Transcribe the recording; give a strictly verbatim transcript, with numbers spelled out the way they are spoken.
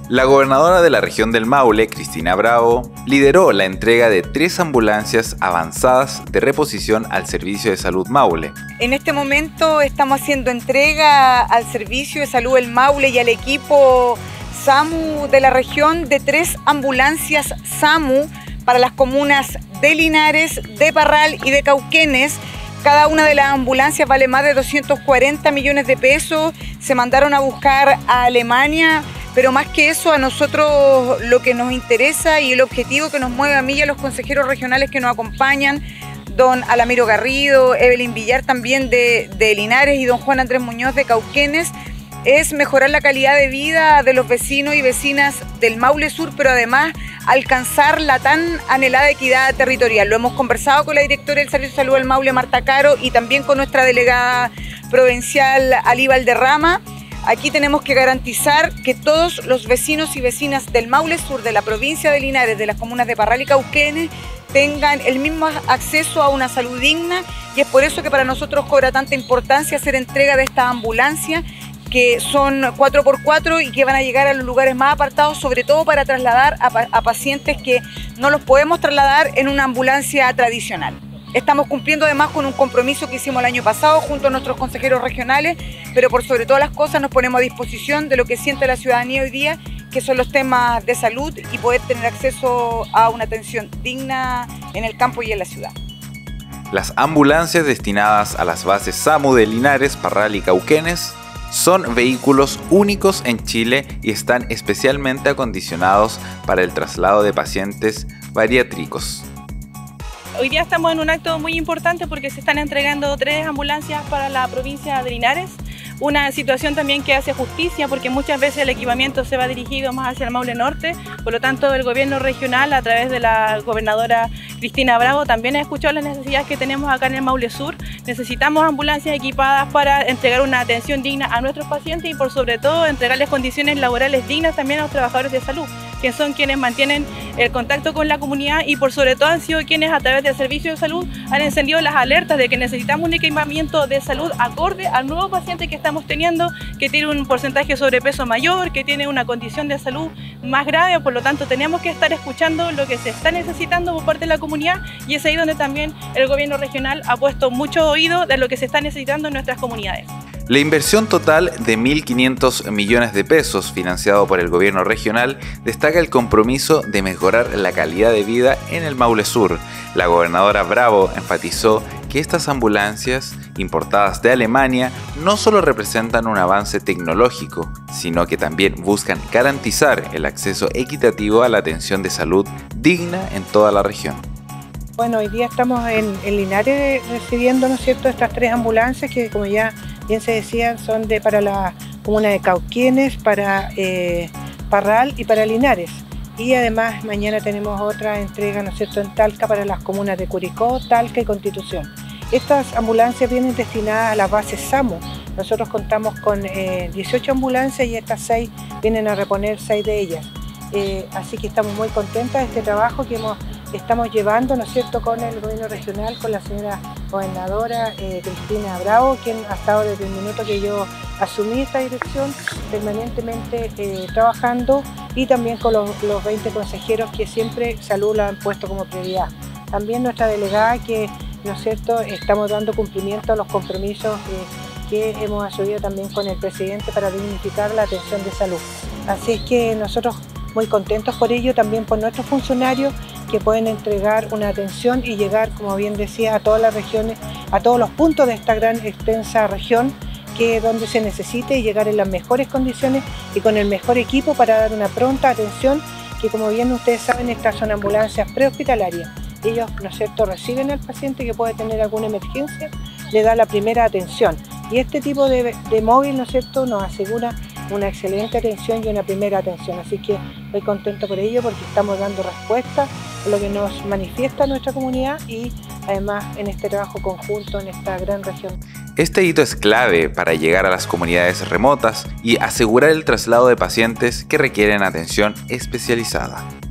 La gobernadora de la región del Maule, Cristina Bravo, lideró la entrega de tres ambulancias avanzadas de reposición al Servicio de Salud Maule. En este momento estamos haciendo entrega al Servicio de Salud del Maule y al equipo SAMU de la región de tres ambulancias SAMU para las comunas de Linares, de Parral y de Cauquenes. Cada una de las ambulancias vale más de doscientos cuarenta millones de pesos. Se mandaron a buscar a Alemania. Pero más que eso, a nosotros lo que nos interesa y el objetivo que nos mueve a mí y a los consejeros regionales que nos acompañan, don Alamiro Garrido, Evelyn Villar también de, de Linares y don Juan Andrés Muñoz de Cauquenes, es mejorar la calidad de vida de los vecinos y vecinas del Maule Sur, pero además alcanzar la tan anhelada equidad territorial. Lo hemos conversado con la directora del Servicio de Salud del Maule, Marta Caro, y también con nuestra delegada provincial, Ali Valderrama. Aquí tenemos que garantizar que todos los vecinos y vecinas del Maule Sur, de la provincia de Linares, de las comunas de Parral y Cauquenes, tengan el mismo acceso a una salud digna, y es por eso que para nosotros cobra tanta importancia hacer entrega de esta ambulancia, que son cuatro por cuatro y que van a llegar a los lugares más apartados, sobre todo para trasladar a, pa a pacientes que no los podemos trasladar en una ambulancia tradicional. Estamos cumpliendo además con un compromiso que hicimos el año pasado junto a nuestros consejeros regionales, pero por sobre todas las cosas nos ponemos a disposición de lo que siente la ciudadanía hoy día, que son los temas de salud y poder tener acceso a una atención digna en el campo y en la ciudad. Las ambulancias destinadas a las bases SAMU de Linares, Parral y Cauquenes son vehículos únicos en Chile y están especialmente acondicionados para el traslado de pacientes bariátricos. Hoy día estamos en un acto muy importante porque se están entregando tres ambulancias para la provincia de Linares. Una situación también que hace justicia porque muchas veces el equipamiento se va dirigido más hacia el Maule Norte, por lo tanto el gobierno regional a través de la gobernadora Cristina Bravo también ha escuchado las necesidades que tenemos acá en el Maule Sur. Necesitamos ambulancias equipadas para entregar una atención digna a nuestros pacientes y por sobre todo entregarles condiciones laborales dignas también a los trabajadores de salud, que son quienes mantienen el contacto con la comunidad y por sobre todo han sido quienes a través del servicio de salud han encendido las alertas de que necesitamos un equipamiento de salud acorde al nuevo paciente que estamos teniendo, que tiene un porcentaje de sobrepeso mayor, que tiene una condición de salud más grave, por lo tanto tenemos que estar escuchando lo que se está necesitando por parte de la comunidad y es ahí donde también el gobierno regional ha puesto mucho oído de lo que se está necesitando en nuestras comunidades. La inversión total de mil quinientos millones de pesos financiado por el gobierno regional destaca el compromiso de mejorar la calidad de vida en el Maule Sur. La gobernadora Bravo enfatizó que estas ambulancias importadas de Alemania no solo representan un avance tecnológico, sino que también buscan garantizar el acceso equitativo a la atención de salud digna en toda la región. Bueno, hoy día estamos en, en Linares recibiendo, ¿no es cierto?, estas tres ambulancias que, como ya bien se decía, son de, para la comuna de Cauquenes, para eh, Parral y para Linares. Y además mañana tenemos otra entrega, ¿no es cierto?, en Talca para las comunas de Curicó, Talca y Constitución. Estas ambulancias vienen destinadas a las bases SAMU. Nosotros contamos con eh, dieciocho ambulancias y estas seis vienen a reponer seis de ellas. Eh, así que estamos muy contentas de este trabajo que hemos, estamos llevando, ¿no es cierto?, con el gobierno regional, con la señora gobernadora eh, Cristina Bravo, quien ha estado desde el minuto que yo asumí esta dirección permanentemente eh, trabajando, y también con los, los veinte consejeros que siempre salud la han puesto como prioridad. También nuestra delegada que, ¿no es cierto?, estamos dando cumplimiento a los compromisos eh, que hemos asumido también con el presidente para dignificar la atención de salud. Así es que nosotros muy contentos por ello, también por nuestros funcionarios que pueden entregar una atención y llegar, como bien decía, a todas las regiones, a todos los puntos de esta gran extensa región, que donde se necesite llegar en las mejores condiciones y con el mejor equipo para dar una pronta atención, que como bien ustedes saben, estas son ambulancias prehospitalarias. Ellos, ¿no es cierto?, reciben al paciente que puede tener alguna emergencia, le da la primera atención. Y este tipo de, de móvil, ¿no es cierto?, nos asegura una excelente atención y una primera atención. Así que estoy contento por ello porque estamos dando respuesta a lo que nos manifiesta nuestra comunidad y además en este trabajo conjunto en esta gran región. Este hito es clave para llegar a las comunidades remotas y asegurar el traslado de pacientes que requieren atención especializada.